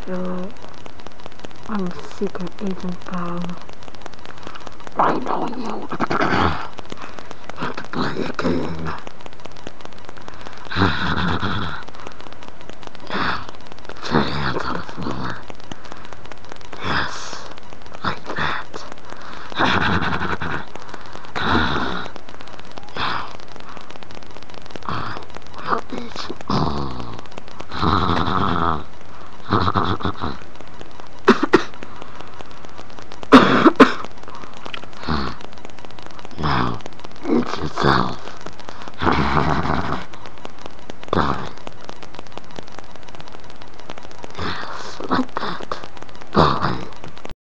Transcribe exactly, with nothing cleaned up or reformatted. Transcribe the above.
feel I'm a secret agent pal. I know you want to play a game. Yeah, put your hands on the floor. Yes, like that. Now, I will eat you all. Now, eat yourself.